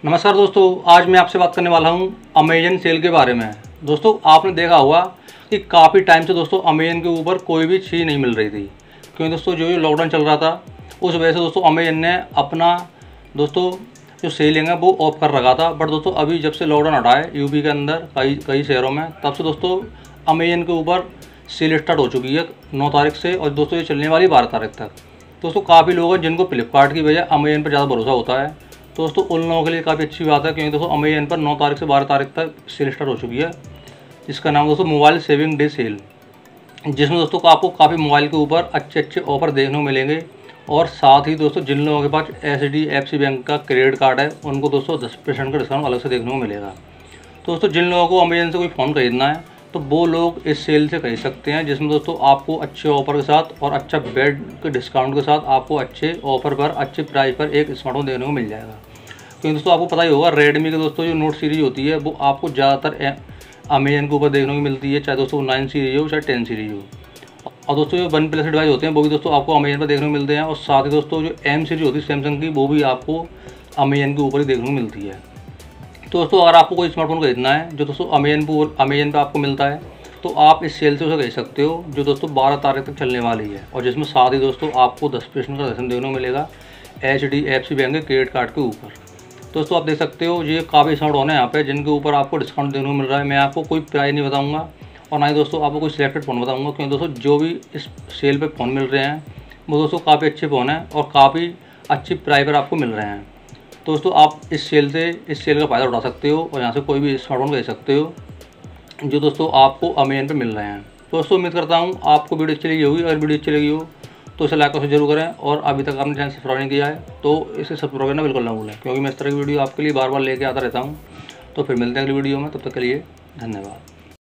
नमस्कार दोस्तों, आज मैं आपसे बात करने वाला हूं अमेजन सेल के बारे में। दोस्तों, आपने देखा होगा कि काफ़ी टाइम से दोस्तों अमेजन के ऊपर कोई भी चीज़ नहीं मिल रही थी, क्योंकि दोस्तों जो लॉकडाउन चल रहा था उस वजह से दोस्तों अमेजन ने अपना दोस्तों जो सेलिंग है वो ऑफ कर रखा था। बट दोस्तों अभी जब से लॉकडाउन हटा है यूपी के अंदर कई शहरों में, तब से दोस्तों अमेजन के ऊपर सेल स्टार्ट हो चुकी है 9 तारीख से, और दोस्तों ये चलने वाली 12 तारीख तक। दोस्तों काफ़ी लोग हैं जिनको फ्लिपकार्ट की बजाय अमेजन पर ज़्यादा भरोसा होता है। दोस्तों उन लोगों के लिए काफ़ी अच्छी बात है, क्योंकि दोस्तों अमेजन पर 9 तारीख से 12 तारीख तक सेल स्टार्ट हो चुकी है, जिसका नाम दोस्तों मोबाइल सेविंग डे सेल, जिसमें दोस्तों आपको काफ़ी मोबाइल के ऊपर अच्छे ऑफर देखने को मिलेंगे। और साथ ही दोस्तों जिन लोगों के पास HDFC बैंक का क्रेडिट कार्ड है उनको दोस्तों 10% का डिस्काउंट अलग से देखने को मिलेगा। तो दोस्तों जिन लोगों को अमेजन से कोई फ़ोन खरीदना है तो वो लोग इस सेल से खरीद सकते हैं, जिसमें दोस्तों आपको अच्छे ऑफर के साथ और अच्छा बेड के डिस्काउंट के साथ आपको अच्छे ऑफर पर अच्छे प्राइस पर एक स्मार्टफोन देखने को मिल जाएगा। क्योंकि दोस्तों आपको पता ही होगा रेडमी के दोस्तों जो नोट सीरीज होती है वो आपको ज़्यादातर अमेजन के ऊपर देखने को मिलती है, चाहे दोस्तों 9 सीरीज हो चाहे 10 सीरीज हो। और दोस्तों जो OnePlus डिवाइस होते हैं वो भी दोस्तों आपको अमेजन पर देखने को मिलते हैं, और साथ ही दोस्तों जो M सीरीज होती है सैमसंग की वो भी आपको अमेजन के ऊपर ही देखने को मिलती है। तो दोस्तों अगर आपको कोई स्मार्टफोन खरीदना है जो दोस्तों अमेजन पर आपको मिलता है तो आप इस सेल से उसे खरीद सकते हो, जो दोस्तों 12 तारीख तक चलने वाली है, और जिसमें साथ ही दोस्तों आपको 10% का रिटर्न देखने को मिलेगा HDFC बैंक के क्रेडिट कार्ड के ऊपर। दोस्तों आप देख सकते हो ये काफ़ी स्मार्टफोन है यहाँ पे जिनके ऊपर आपको डिस्काउंट देने को मिल रहा है। मैं आपको कोई प्राइस नहीं बताऊंगा और ना ही दोस्तों आपको कोई सिलेक्टेड फ़ोन बताऊंगा, क्योंकि दोस्तों जो भी इस सेल पे फ़ोन मिल रहे हैं वो दोस्तों काफ़ी अच्छे फ़ोन हैं और काफ़ी अच्छी प्राइस पर आपको मिल रहे हैं। दोस्तों आप इस सेल का फ़ायदा उठा सकते हो और यहाँ से कोई भी स्मार्टफोन खरीद सकते हो जो दोस्तों आपको अमेजन पर मिल रहे हैं। दोस्तों उम्मीद करता हूँ आपको वीडियो अच्छी लगी होगी। अगर वीडियो अच्छी लगी हो तो इसे लाइक और जरूर करें, और अभी तक आपने चैनल सब्सक्राइब नहीं किया है तो इसे सब्सक्राइब करना बिल्कुल ना भूलें, क्योंकि मैं इस तरह की वीडियो आपके लिए बार बार लेके आता रहता हूँ। तो फिर मिलते हैं अगली वीडियो में, तब तक के लिए धन्यवाद।